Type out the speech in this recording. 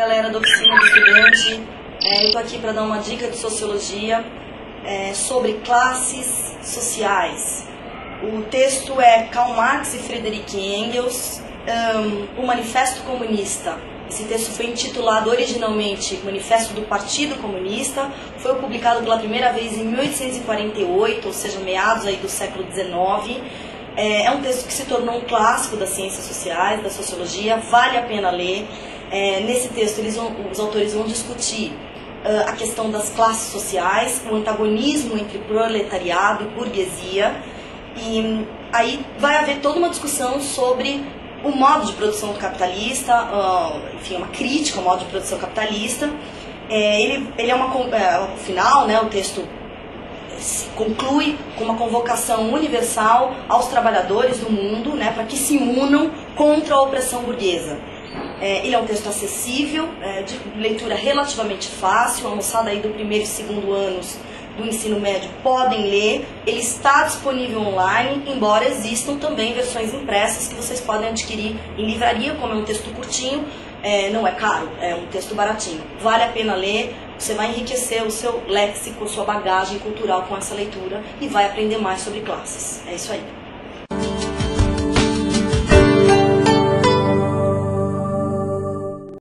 galera da Oficina do Estudante. Eu estou aqui para dar uma dica de sociologia sobre classes sociais. O texto é Karl Marx e Friedrich Engels, o Manifesto Comunista. Esse texto foi intitulado originalmente Manifesto do Partido Comunista, foi publicado pela primeira vez em 1848, ou seja, meados aí do século XIX. É um texto que se tornou um clássico das ciências sociais, da sociologia, vale a pena ler. Nesse texto os autores vão discutir a questão das classes sociais, o antagonismo entre proletariado e burguesia, e aí vai haver toda uma discussão sobre o modo de produção capitalista, enfim, uma crítica ao modo de produção capitalista. Ele é ao final, né, o texto se conclui com uma convocação universal aos trabalhadores do mundo, né, para que se unam contra a opressão burguesa. Ele é um texto acessível, de leitura relativamente fácil, a moçada aí do primeiro e segundo anos do ensino médio podem ler. Ele está disponível online, embora existam também versões impressas que vocês podem adquirir em livraria, como é um texto curtinho, não é caro, é um texto baratinho. Vale a pena ler, você vai enriquecer o seu léxico, sua bagagem cultural com essa leitura e vai aprender mais sobre classes. É isso aí.